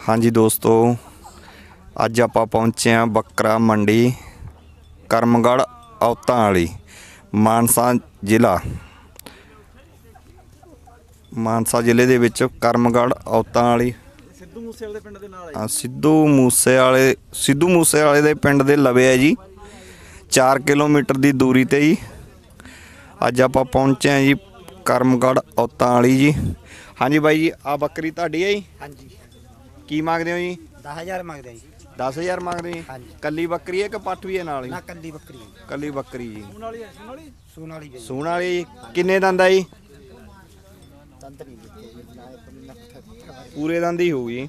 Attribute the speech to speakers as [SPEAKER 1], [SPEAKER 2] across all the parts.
[SPEAKER 1] हाँ जी दोस्तों, अज आप पहुँचे हैं बकरा मंडी करमगढ़ औतां वाली मानसा जिला। मानसा जिले दे विच करमगढ़ औतां वाली सिद्धू मूसे वाले दे पिंड दे लवे है जी। 4 किलोमीटर की दूरी ते जी अज आप पहुँचे हैं जी करमगढ़ औतां वाली जी। हाँ जी बाई जी, आ बकरी तुहाडी है जी?
[SPEAKER 2] हाँ जी।
[SPEAKER 1] की मंगदे हो जी?
[SPEAKER 2] 10,000 मंगदे जी।
[SPEAKER 1] 10,000 मंगदे जी?
[SPEAKER 2] हाँ जी।
[SPEAKER 1] कल्ली बकरी है कि पट्ठ भी है नाल ही?
[SPEAKER 2] ना कल्ली बकरी है।
[SPEAKER 1] कल्ली बकरी जी।
[SPEAKER 2] सून वाली जी।
[SPEAKER 1] सूण वाली जी। किन्ने दंद है जी?
[SPEAKER 2] दंद नहीं
[SPEAKER 1] पूरे दंद ही होगी।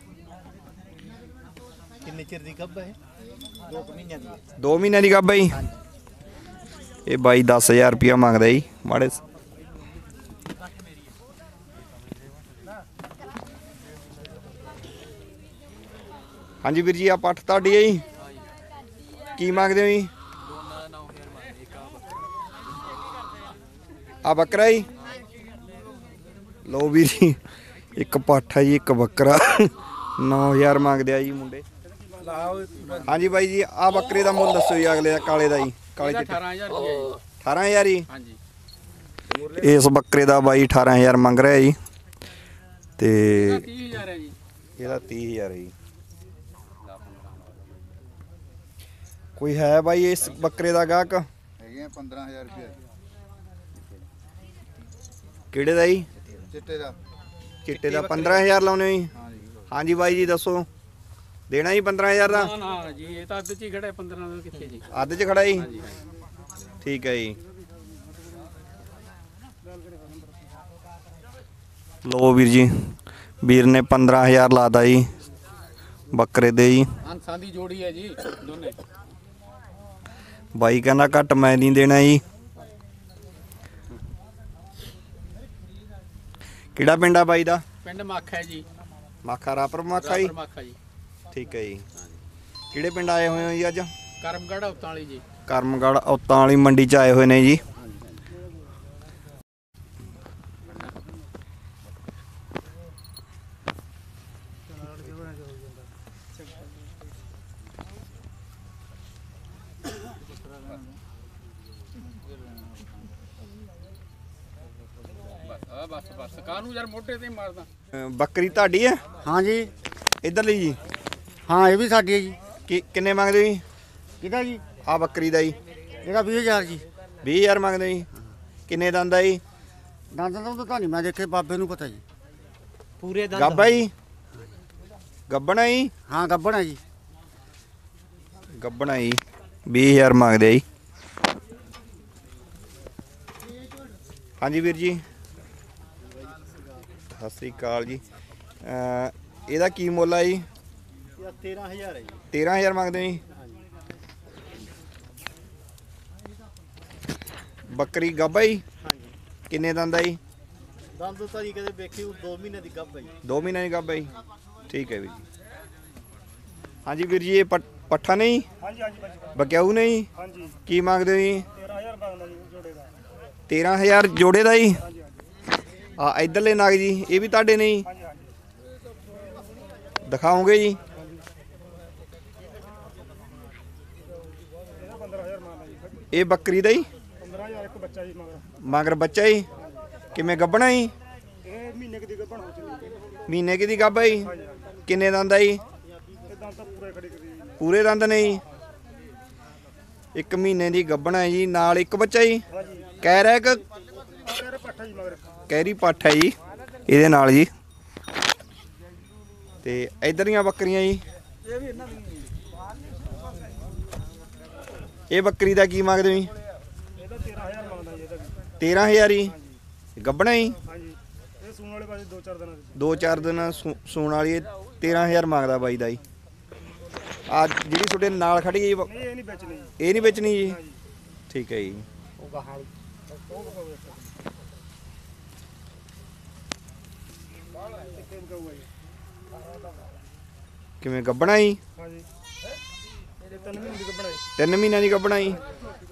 [SPEAKER 2] किन्ने चिर दी गब्ब है? 2 महीने दी।
[SPEAKER 1] 2 महीने की गब्ब है जी।
[SPEAKER 2] हाँ जी।
[SPEAKER 1] ये बाई 10,000 रुपया मंगदा जी। माड़े हाँ जी वीर जी, आ पट्ठ तुहाडी है जी? की मंगदे हो जी? आ बकरा जी? लो वीर जी, एक पट्ठ है जी, एक बकरा 9,000 मंगदे आ जी मुंडे। हाँ जी बाई जी, आ बकरे का मुल दसो जी अगले काले का जी? काले 18,000 जी। इस बकरे का बाई 18,000 मंग रहा है जी। ते ਇਹਦਾ 30,000 है जी। कोई है भाई इस बकरे का गाहक?
[SPEAKER 3] 15,000 रुपये
[SPEAKER 1] ਕਿਹੜੇ ਦਾ ਜੀ?
[SPEAKER 3] चिट्टे का।
[SPEAKER 1] चिट्टे का 15,000 लाने जी। हाँ जी भाई जी दसो, देना जी 15,000 का?
[SPEAKER 4] ना जी, ये तो अद्ध च ही खड़ा है। 15 ਦਾ ਕਿੱਥੇ ਜੀ?
[SPEAKER 1] ਅੱਧ 'ਚ ਖੜਾ ਜੀ। ठीक है जी। लो वीर जी, वीर ने 15,000 लाता जी बकरे दे जी।
[SPEAKER 4] ਹੰਸਾਂ ਦੀ ਜੋੜੀ ਹੈ ਜੀ ਦੋਨੇ।
[SPEAKER 1] ਬਾਈ ਕਹਿੰਦਾ ਘੱਟ ਮੈਂ ਨਹੀਂ ਦੇਣਾ ਜੀ। ਕਿਹੜਾ ਪਿੰਡ ਆ ਬਾਈ ਦਾ?
[SPEAKER 4] ਪਿੰਡ ਮਾਖਾ ਹੈ ਜੀ।
[SPEAKER 1] ਮਾਖਾ ਰਾਪਰ ਮਾਖਾ ਜੀ।
[SPEAKER 4] ਮਾਖਾ ਜੀ।
[SPEAKER 1] ਠੀਕ ਹੈ ਜੀ। ਕਿਹੜੇ ਪਿੰਡ ਆਏ ਹੋਏ ਹੋ ਜੀ ਅੱਜ?
[SPEAKER 4] ਕਰਮਗੜ੍ਹ ਔਤਾਂ ਵਾਲੀ ਜੀ।
[SPEAKER 1] ਕਰਮਗੜ੍ਹ ਔਤਾਂ ਵਾਲੀ ਮੰਡੀ 'ਚ ਆਏ ਹੋਏ ਨੇ ਜੀ।
[SPEAKER 4] बस बस कानू यार मोटे ते मारदा।
[SPEAKER 1] ਬੱਕਰੀ ਤੁਹਾਡੀ ਹੈ?
[SPEAKER 2] हाँ जी।
[SPEAKER 1] ਇੱਧਰਲੀ ਜੀ?
[SPEAKER 2] हाँ ये भी साडी है जी।
[SPEAKER 1] ਕਿੰਨੇ ਮੰਗਦੇ ਜੀ?
[SPEAKER 2] किदा जी?
[SPEAKER 1] ਆ ਬੱਕਰੀ ਦਾ ਜੀ?
[SPEAKER 2] ਇਹਦਾ 20,000 ਜੀ।
[SPEAKER 1] 20,000 ਮੰਗਦੇ ਜੀ। ਕਿੰਨੇ ਦੰਦ ਆ ਜੀ?
[SPEAKER 2] ਦੰਦ ਤਾਂ ਤੁਹਾਨੂੰ ਮੈਂ ਦੇਖੇ, ਬਾਬੇ ਨੂੰ ਪਤਾ ਜੀ। ਪੂਰੇ ਦੰਦ
[SPEAKER 1] ਗੱਭਾ ਜੀ? ਗੱਬਣਾ ਜੀ?
[SPEAKER 2] ਹਾਂ ਗੱਬਣ ਹੈ ਜੀ।
[SPEAKER 1] ਗੱਬਣਾ ਜੀ। 20,000 ਮੰਗਦੇ ਆ ਜੀ। ਹਾਂਜੀ ਵੀਰ ਜੀ, ਸਤਿ ਸ੍ਰੀ ਅਕਾਲ ਜੀ। ਇਹਦਾ ਕੀ ਮੁੱਲ ਆ ਜੀ?
[SPEAKER 2] ਇਹਦਾ 13,000 ਹੈ ਜੀ।
[SPEAKER 1] 13,000 ਮੰਗਦੇ ਜੀ। ਬੱਕਰੀ ਗੱਭਾ ਜੀ? ਕਿੰਨੇ ਦੰਦ ਆ ਜੀ?
[SPEAKER 2] ਦੰਦ ਤਾਂ ਜੀ ਕਦੇ ਵੇਖੀ 2 ਮਹੀਨੇ ਦੀ ਗੱਬ ਹੈ ਜੀ।
[SPEAKER 1] 2 ਮਹੀਨੇ ਦੀ ਗੱਭਾ ਜੀ। ਠੀਕ ਹੈ ਵੀਰ ਜੀ। ਹਾਂਜੀ ਵੀਰ ਜੀ, ਇਹ ਪੱਠਾ ਨਹੀਂ?
[SPEAKER 5] ਹਾਂਜੀ ਹਾਂਜੀ
[SPEAKER 1] ਬਕਿਆਊ ਨਹੀਂ?
[SPEAKER 5] ਹਾਂਜੀ।
[SPEAKER 1] ਕੀ ਮੰਗਦੇ ਹੋ ਜੀ?
[SPEAKER 5] 13,000 ਮੰਗਦਾ ਜੀ ਜੋੜੇ ਦਾ।
[SPEAKER 1] 13,000 ਜੋੜੇ ਦਾ ਜੀ?
[SPEAKER 5] ਹਾਂਜੀ
[SPEAKER 1] ਆ ਇਧਰਲੇ ਨਗ ਜੀ, ਇਹ ਵੀ ਤੁਹਾਡੇ ਨੇ ਜੀ?
[SPEAKER 5] ਹਾਂਜੀ ਹਾਂਜੀ।
[SPEAKER 1] ਦਿਖਾਓਗੇ ਜੀ?
[SPEAKER 5] ਇਹਦਾ 15,000 ਮੰਗਦਾ ਜੀ।
[SPEAKER 1] ਇਹ ਬੱਕਰੀ ਦਾ ਜੀ?
[SPEAKER 5] 15,000 ਇੱਕ ਬੱਚਾ ਜੀ ਮਗਰ।
[SPEAKER 1] ਮਗਰ ਬੱਚਾ ਜੀ? ਕਿਵੇਂ ਗੱਭਣਾ ਜੀ?
[SPEAKER 5] ਇਹ ਮਹੀਨੇ ਕੁ ਦੀ ਗੱਭਣ ਹੋ ਚੁੱਕੀ ਹੈ।
[SPEAKER 1] ਮਹੀਨੇ ਕੀ ਦੀ ਗੱਭ ਹੈ ਜੀ?
[SPEAKER 5] ਹਾਂਜੀ ਹਾਂਜੀ।
[SPEAKER 1] ਕਿੰਨੇ ਦੰਦ ਆ ਜੀ?
[SPEAKER 5] ਇਦਾਂ ਤਾਂ ਪੂਰੇ ਖੜੀ ਕਰੀ ਜੀ।
[SPEAKER 1] ਪੂਰੇ ਦੰਦ ਨੇ ਜੀ? 1 ਮਹੀਨੇ ਦੀ ਗੱਭਣ ਹੈ ਜੀ, ਨਾਲ ਇੱਕ ਬੱਚਾ ਜੀ?
[SPEAKER 5] ਹਾਂਜੀ।
[SPEAKER 1] ਕਹਿ ਰਿਹਾ ਕਿ
[SPEAKER 5] ਮੇਰੇ ਪੱਠਾ ਜੀ ਮਗਰ।
[SPEAKER 1] ਕਹਿਰੀ ਪੱਠ ਹੈ ਜੀ ਇਹਦੇ ਨਾਲ ਜੀ। ਤੇ ਇਧਰ ਦੀਆਂ ਬੱਕਰੀਆਂ ਜੀ?
[SPEAKER 5] ਇਹ ਵੀ ਇਹਨਾਂ ਦੀ।
[SPEAKER 1] ਇਹ ਬੱਕਰੀ ਦਾ ਕੀ ਮੰਗਦੇ ਜੀ?
[SPEAKER 5] ਇਹਦਾ 13,000 ਮੰਗਦਾ ਜੀ। ਇਹਦਾ ਵੀ
[SPEAKER 1] 13,000 ਜੀ? ਗੱਭਣਾ ਜੀ?
[SPEAKER 5] ਹਾਂਜੀ। ਇਹ ਸੂਣ ਵਾਲੇ ਪਾਸੇ 2-4 ਦਿਨਾਂ ਦੇ।
[SPEAKER 1] 2-4 ਦਿਨ ਸੂਣ ਵਾਲੀ 13,000 ਮੰਗਦਾ ਬਾਈ ਦਾ ਜੀ। ਆ ਜਿਹੜੀ ਤੁਹਾਡੇ ਨਾਲ ਖੜੀ ਜੀ?
[SPEAKER 5] ਨਹੀਂ ਇਹ ਨਹੀਂ ਵੇਚਣੀ ਜੀ।
[SPEAKER 1] ਇਹ ਨਹੀਂ ਵੇਚਣੀ ਜੀ? ਠੀਕ ਹੈ ਜੀ।
[SPEAKER 2] ਉਹ ਗਾਹਾਂ
[SPEAKER 1] ਕਿਵੇਂ ਗੱਭਣਾ ਜੀ?
[SPEAKER 5] ਹਾਂਜੀ। ਇਹ 3 ਮਹੀਨੇ ਦੀ ਗੱਭਣ ਹੈ।
[SPEAKER 1] 3 ਮਹੀਨਿਆਂ ਦੀ ਗੱਭਣਾ ਜੀ?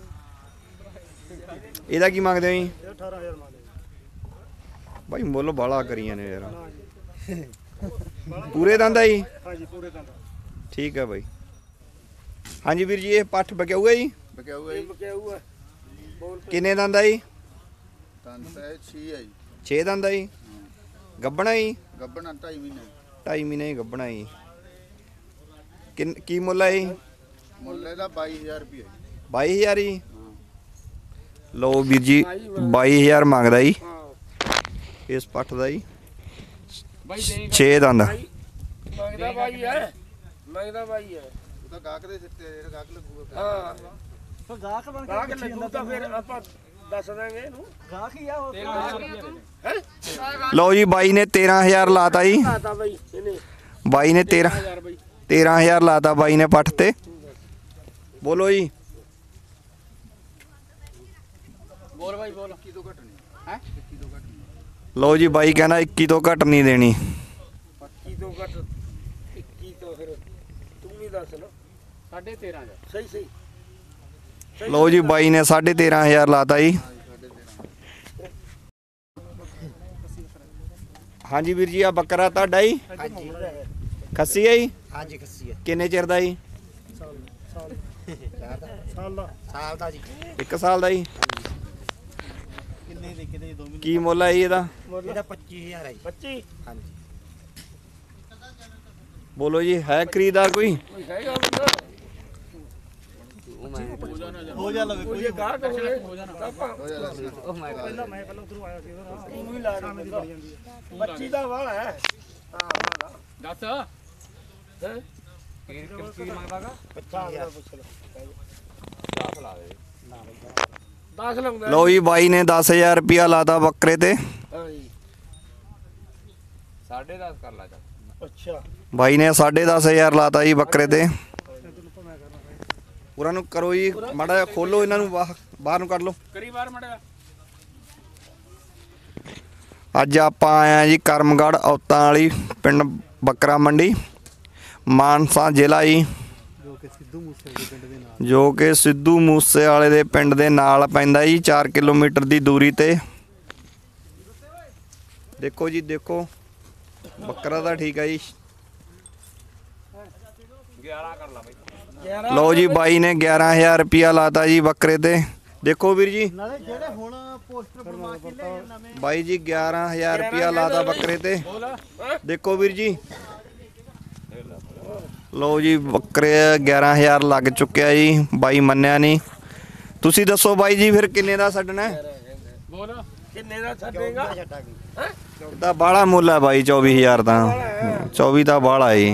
[SPEAKER 1] ਇਹਦਾ ਕੀ ਮੰਗਦੇ ਹੋ ਜੀ?
[SPEAKER 5] ਇਹ 18,000 ਮੰਗਦੇ।
[SPEAKER 1] भाई मुल बाला करिए ने यार। ਪੂਰੇ ਦੰਦ ਆ ਜੀ?
[SPEAKER 5] ਹਾਂਜੀ ਪੂਰੇ ਦੰਦ
[SPEAKER 1] ਠੀਕ ਹੈ ਬਾਈ। ਹਾਂਜੀ ਵੀਰ ਜੀ ਇਹ ਪੱਠ ਬਕਿਆਊਗਾ ਜੀ?
[SPEAKER 3] ਬਕਿਆਊ ਹੈ
[SPEAKER 5] ਬਕਿਆਊ ਬੋਲ
[SPEAKER 1] ਕਿੰਨੇ ਦੰਦ ਆ ਜੀ?
[SPEAKER 3] ਤੰਦ ਹੈ 6 ਹੈ ਜੀ
[SPEAKER 1] 6 ਦੰਦ ਆ ਜੀ? ਗੱਬਣਾ ਜੀ?
[SPEAKER 3] ਗੱਬਣਾ 2.5 ਮਹੀਨੇ
[SPEAKER 1] 2.5 ਮਹੀਨੇ ਗੱਬਣਾ ਜੀ। ਕੀ ਮੁੱਲ ਹੈ ਜੀ?
[SPEAKER 3] ਮੁੱਲ ਇਹਦਾ 22000 ਰੁਪਏ
[SPEAKER 1] 22000 ਜੀ? ਲਓ ਵੀਰ ਜੀ 22000 ਮੰਗਦਾ ਜੀ ਇਸ ਪੱਠ ਦਾ ਜੀ।
[SPEAKER 4] ਬਾਈ ਦੇ
[SPEAKER 1] 6 ਦੰਦ।
[SPEAKER 6] ਮੰਗਦਾ ਬਾਈ ਹੈ ਮੰਗਦਾ ਬਾਈ ਹੈ
[SPEAKER 3] ਉਹ ਤਾਂ ਗਾਹਕ ਦੇ ਸਿਰ ਤੇ ਜਿਹੜਾ ਗਾਹਕ ਲੱਗੂਗਾ
[SPEAKER 6] ਹਾਂ
[SPEAKER 5] ਫਿਰ ਗਾਹਕ ਬਣ
[SPEAKER 6] ਗਾਹਕ ਲੱਗੂ ਤਾਂ ਫਿਰ ਆਪਾਂ ਦੱਸ ਦਾਂਗੇ ਇਹਨੂੰ
[SPEAKER 5] ਗਾਹਕ ਹੀ ਆ ਉਹ
[SPEAKER 1] ਲਓ ਜੀ ਬਾਈ ਨੇ 13000 ਲਾਤਾ ਜੀ।
[SPEAKER 6] ਆਤਾ ਬਾਈ ਇਹਨੇ
[SPEAKER 1] ਬਾਈ ਨੇ
[SPEAKER 4] 1000 ਬਾਈ
[SPEAKER 1] 13000 ਲਾਤਾ ਬਾਈ ਨੇ ਪੱਠ ਤੇ। ਬੋਲੋ ਜੀ।
[SPEAKER 4] ਬੋਲ ਬਾਈ ਬੋਲ।
[SPEAKER 3] ਕੀ ਤੋਂ ਘੱਟ ਨਹੀਂ
[SPEAKER 4] ਹੈ
[SPEAKER 1] ਲਓ ਜੀ ਬਾਈ ਕਹਿੰਦਾ 21 ਤੋਂ ਘੱਟ ਨਹੀਂ ਦੇਣੀ।
[SPEAKER 6] 25 ਤੋਂ ਘੱਟ 21 ਤੋਂ ਫਿਰ ਤੂੰ ਵੀ ਦੱਸ ਨਾ
[SPEAKER 4] 13.5
[SPEAKER 6] ਸਹੀ ਸਹੀ
[SPEAKER 1] ਲਓ ਜੀ ਬਾਈ ਨੇ 13500 ਲਾਤਾ ਜੀ। ਹਾਂਜੀ ਵੀਰ ਜੀ ਆ ਬੱਕਰਾ ਤੁਹਾਡਾ ਜੀ?
[SPEAKER 2] ਹਾਂਜੀ
[SPEAKER 1] ਖੱਸੀ ਹੈ ਜੀ?
[SPEAKER 2] ਹਾਂਜੀ ਖੱਸੀ ਹੈ
[SPEAKER 1] ਕਿੰਨੇ ਚਿਰ ਦਾ ਜੀ?
[SPEAKER 2] ਸਾਲ ਦਾ ਜੀ
[SPEAKER 1] 1 ਸਾਲ ਦਾ ਜੀ?
[SPEAKER 2] ਕਿੰਨੇ ਦੇ ਕਿਤੇ 2 ਮਹੀਨੇ
[SPEAKER 1] ਕੀ ਮੁੱਲ ਹੈ ਜੀ ਇਹਦਾ?
[SPEAKER 2] ਇਹਦਾ 25000 ਹੈ ਜੀ
[SPEAKER 6] 25
[SPEAKER 2] ਹਾਂਜੀ
[SPEAKER 1] ਬੋਲੋ ਜੀ ਹੈ ਖਰੀਦਦਾਰ ਕੋਈ?
[SPEAKER 6] ਕੋਈ ਹੈਗਾ ਬੰਦਾ
[SPEAKER 2] ਹੋ ਜਾ ਲਵੇ
[SPEAKER 6] ਕੋਈ ਗਾਹਕ ਹੋਵੇ ਆਪਾਂ
[SPEAKER 5] ਪਹਿਲਾਂ ਉਧਰੋਂ ਆਇਆ ਸੀ ਉਹਦਾ
[SPEAKER 6] ਤੂੰ ਹੀ ਲਾ
[SPEAKER 5] ਸ਼ਾਮੇ ਦੀ ਬੜੀ ਜਾਂਦੀ ਹੈ
[SPEAKER 6] 25 ਦਾ ਵਾਲਾ ਹੈ ਹਾਂ
[SPEAKER 4] ਦੱਸ
[SPEAKER 6] ਹੈ
[SPEAKER 2] ਕੀ ਮੰਗਦਾਗਾ
[SPEAKER 6] 25000 ਪੁੱਛ ਲੈ 10 ਲਾਉਂਦਾ
[SPEAKER 1] ਲਓ ਜੀ ਬਾਈ ਨੇ 10000 ਰੁਪਿਆ ਲਾਤਾ ਬੱਕਰੇ ਤੇ।
[SPEAKER 6] ਹਾਂ ਜੀ
[SPEAKER 4] 10.5 ਕਰ ਲਾ ਜਾ।
[SPEAKER 6] ਅੱਛਾ
[SPEAKER 1] ਬਾਈ ਨੇ 10500 ਲਾਤਾ ਜੀ ਬੱਕਰੇ ਤੇ। ਪੂਰਾ ਨੂੰ ਕਰੋ ਜੀ ਮਾੜਾ ਜਿਹਾ ਖੋਲੋ ਇਹਨਾਂ ਨੂੰ ਬਾਹਰ ਨੂੰ ਕੱਢ ਲਓ।
[SPEAKER 4] ਕਰੀ ਬਾਹਰ ਮੜਿਆ
[SPEAKER 1] ਅੱਜ ਆਪਾਂ ਆਏ ਆ ਜੀ ਕਰਮਗੜ੍ਹ ਔਤਾਂ ਵਾਲੀ ਪਿੰਡ ਬੱਕਰਾ ਮੰਡੀ ਮਾਨਸਾ ਜ਼ਿਲ੍ਹਾ ਜੀ, ਜੋ ਕਿ ਸਿੱਧੂ ਮੂਸੇ ਵਾਲੇ ਦੇ ਪਿੰਡ ਦੇ ਨਾਲ ਪੈਂਦਾ ਜੀ 4 ਕਿਲੋਮੀਟਰ ਦੀ ਦੂਰੀ ਤੇ। ਦੇਖੋ ਜੀ ਦੇਖੋ ਬੱਕਰਾ ਤਾਂ ਠੀਕ ਆ ਜੀ।
[SPEAKER 4] 11 ਕਰ ਲਾ ਬਾਈ।
[SPEAKER 1] ਲਓ ਜੀ ਬਾਈ ਨੇ 11000 ਰੁਪਿਆ ਲਾਤਾ ਜੀ ਬੱਕਰੇ ਤੇ। ਦੇਖੋ ਵੀਰ ਜੀ
[SPEAKER 2] ਨਾਲੇ ਜਿਹੜੇ ਹੁਣ ਪੋਸਟਰ ਬਣਵਾ ਕੇ ਲੈ ਨਵੇਂ
[SPEAKER 1] ਬਾਈ ਜੀ 11000 ਰੁਪਿਆ ਲਾਤਾ ਬੱਕਰੇ ਤੇ। ਦੇਖੋ ਵੀਰ ਜੀ ਲਓ ਜੀ ਬੱਕਰੇ 11000 ਲੱਗ ਚੁੱਕਿਆ ਜੀ। ਬਾਈ ਮੰਨਿਆ ਨਹੀਂ। ਤੁਸੀਂ ਦੱਸੋ ਬਾਈ ਜੀ ਫਿਰ ਕਿੰਨੇ ਦਾ ਛੱਡਣਾ ਹੈ?
[SPEAKER 4] ਬੋਲ
[SPEAKER 6] ਕਿੰਨੇ ਦਾ ਛੱਡੇਗਾ
[SPEAKER 1] ਤਾਂ ਬਾਹਲਾ ਮੁੱਲ ਹੈ ਬਾਈ 24000 ਤਾਂ 24 ਤਾਂ ਬਾਹਲਾ ਜੀ।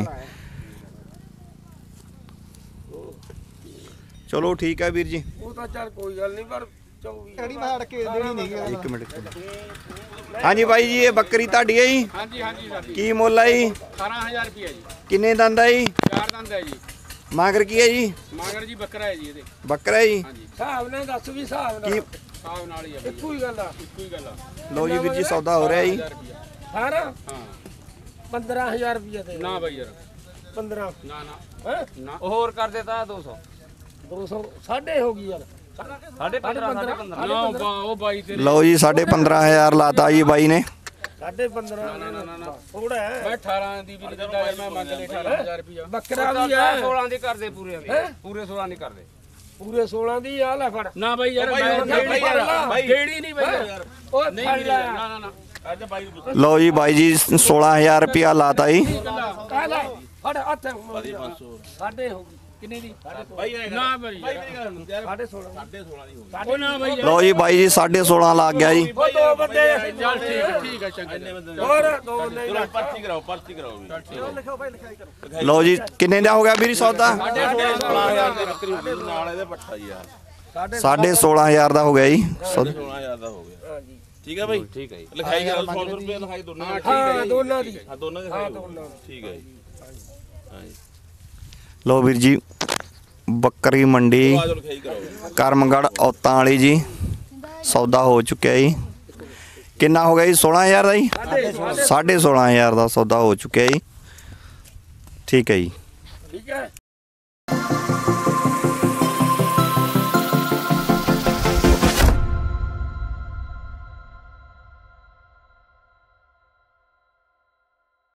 [SPEAKER 1] ਚਲੋ ਠੀਕ ਹੈ ਵੀਰ ਜੀ।
[SPEAKER 6] ਉਹ ਤਾਂ ਚੱਲ ਕੋਈ ਗੱਲ ਨਹੀਂ ਪਰ 24
[SPEAKER 2] ਕਿਹੜੀ ਮਾਰ ਕੇ ਦੇਣੀ ਨਹੀਂ
[SPEAKER 1] ਇੱਕ ਮਿੰਟ ਹਾਂਜੀ ਬਾਈ ਜੀ ਇਹ ਬੱਕਰੀ ਤੁਹਾਡੀ ਹੈ ਜੀ?
[SPEAKER 4] ਹਾਂਜੀ ਹਾਂਜੀ ਸਾਡੀ
[SPEAKER 1] ਕੀ ਮੁੱਲ ਹੈ ਜੀ?
[SPEAKER 4] 18000 ਰੁਪਏ ਜੀ।
[SPEAKER 1] ਕਿੰਨੇ ਦੰਦ ਹੈ ਜੀ?
[SPEAKER 4] 4 ਦੰਦ ਹੈ ਜੀ।
[SPEAKER 1] ਮਾਗਰ ਕੀ ਹੈ ਜੀ?
[SPEAKER 4] ਮਾਗਰ ਜੀ ਬੱਕਰਾ ਹੈ ਜੀ ਇਹਦੇ।
[SPEAKER 1] ਬੱਕਰਾ ਹੈ ਜੀ?
[SPEAKER 4] ਹਾਂਜੀ
[SPEAKER 6] ਹਿਸਾਬ ਨਾਲ ਦੱਸ ਵੀ ਹਿਸਾਬ ਨਾਲ
[SPEAKER 1] ਕੀ
[SPEAKER 4] ਸਾਹ ਨਾਲ ਹੀ ਆ ਬਾਈ।
[SPEAKER 6] ਇੱਕੋ ਹੀ ਗੱਲ ਆ
[SPEAKER 4] ਇੱਕੋ ਹੀ ਗੱਲ ਆ।
[SPEAKER 1] ਲਓ ਜੀ ਵੀਰ ਜੀ ਸੌਦਾ ਹੋ ਰਿਹਾ ਜੀ।
[SPEAKER 4] 1000 ਰੁਪਏ।
[SPEAKER 6] ਸਾਰਾ
[SPEAKER 4] ਹਾਂ
[SPEAKER 6] 15000 ਰੁਪਏ ਦੇ
[SPEAKER 4] ਨਾ ਬਾਈ ਯਾਰ
[SPEAKER 6] 15
[SPEAKER 4] ਨਾ ਨਾ
[SPEAKER 6] ਹੈ
[SPEAKER 4] ਨਾ
[SPEAKER 7] ਹੋਰ ਕਰ ਦੇਤਾ 200
[SPEAKER 6] 200 ਸਾਢੇ ਹੋ ਗਈ ਯਾਰ
[SPEAKER 7] ਸਾਢੇ 15
[SPEAKER 4] ਨਾ ਉਹ ਬਾਈ ਤੇਰੇ
[SPEAKER 1] ਲਓ ਜੀ 15000 ਲਾਤਾ ਜੀ ਬਾਈ ਨੇ।
[SPEAKER 6] ਸਾਢੇ 15
[SPEAKER 4] ਨਾ
[SPEAKER 6] ਥੋੜਾ ਹੈ
[SPEAKER 4] ਮੈਂ 18 ਦੀ ਵੀ ਨਹੀਂ ਦਿੰਦਾ ਯਾਰ। ਮੈਂ ਮੰਗ ਲਈ 18000 ਰੁਪਏ।
[SPEAKER 6] ਬੱਕਰਾ ਵੀ ਹੈ
[SPEAKER 7] 16 ਦੀ ਕਰਦੇ ਪੂਰੇ ਦੀ ਪੂਰੇ 16 ਦੀ ਕਰਦੇ
[SPEAKER 6] ਪੂਰੇ 16 ਦੀ ਆ ਲੈ ਫੜ
[SPEAKER 4] ਨਾ ਬਾਈ ਯਾਰ
[SPEAKER 6] ਕਿਹੜੀ ਨਹੀਂ ਬਈ ਯਾਰ ਉਹ
[SPEAKER 4] ਨਹੀਂ
[SPEAKER 6] ਫੜ ਲੈ
[SPEAKER 4] ਨਾ ਨਾ ਨਾ
[SPEAKER 1] ਲਓ ਜੀ ਬਾਈ ਜੀ 16000 ਰੁਪਿਆ ਲਾਤਾ ਜੀ।
[SPEAKER 6] ਕਾਹਦਾ ਫੜ ਹੱਥ ਸਾਢੇ ਹੋ ਗਈ ਕਿੰਨੀ ਦੀ
[SPEAKER 4] ਨਾ ਬਾਈ ਯਾਰ
[SPEAKER 6] ਸਾਢੇ 16
[SPEAKER 4] ਉਹ ਨਾ ਬਾਈ ਯਾਰ।
[SPEAKER 1] ਲਓ ਜੀ ਬਾਈ ਜੀ 16.5 ਲੱਗ ਗਿਆ ਜੀ।
[SPEAKER 6] ਉਹ ਦੋ ਬੰਦੇ
[SPEAKER 4] ਚੱਲ ਠੀਕ ਹੈ ਚੰਗਾ।
[SPEAKER 6] ਹੋਰ ਦੋ ਬੰਦੇ
[SPEAKER 1] ਲਓ ਜੀ ਕਿੰਨੇ ਦਾ ਹੋ ਗਿਆ ਵੀਰ ਸੌਦਾ? 16500 ਦਾ ਹੋ ਗਿਆ ਜੀ।
[SPEAKER 8] ਠੀਕ ਹੈ ਬਾਈ
[SPEAKER 6] ਠੀਕ ਹੈ
[SPEAKER 8] ਲਿਖਾਈ ਕਰ 100 ਰੁਪਏ ਲਿਖਾਈ ਦੋਨਾਂ ਦੀ
[SPEAKER 6] ਹਾਂ ਦੋਨਾਂ ਦੀ
[SPEAKER 8] ਹਾਂ ਦੋਨਾਂ ਦੀ
[SPEAKER 6] ਹਾਂ
[SPEAKER 8] ਲਿਖਾਈ
[SPEAKER 6] ਦੋਨਾਂ ਦੀ
[SPEAKER 8] ਠੀਕ ਹੈ ਜੀ ਹਾਂ ਜੀ
[SPEAKER 1] ਲਓ ਵੀਰ ਜੀ ਬੱਕਰੀ ਮੰਡੀ
[SPEAKER 8] ਆਜੋ ਲਿਖਾਈ ਕਰਾਓ
[SPEAKER 1] ਕਰਮਗੜ੍ਹ ਔਤਾਂ ਵਾਲੀ ਜੀ ਸੌਦਾ ਹੋ ਚੁੱਕਿਆ ਜੀ। ਕਿੰਨਾ ਹੋ ਗਿਆ ਜੀ? 16000 ਦਾ ਜੀ। 16500 ਦਾ ਸੌਦਾ ਹੋ ਚੁੱਕਿਆ ਜੀ। ਠੀਕ ਹੈ ਜੀ।
[SPEAKER 6] ਠੀਕ ਹੈ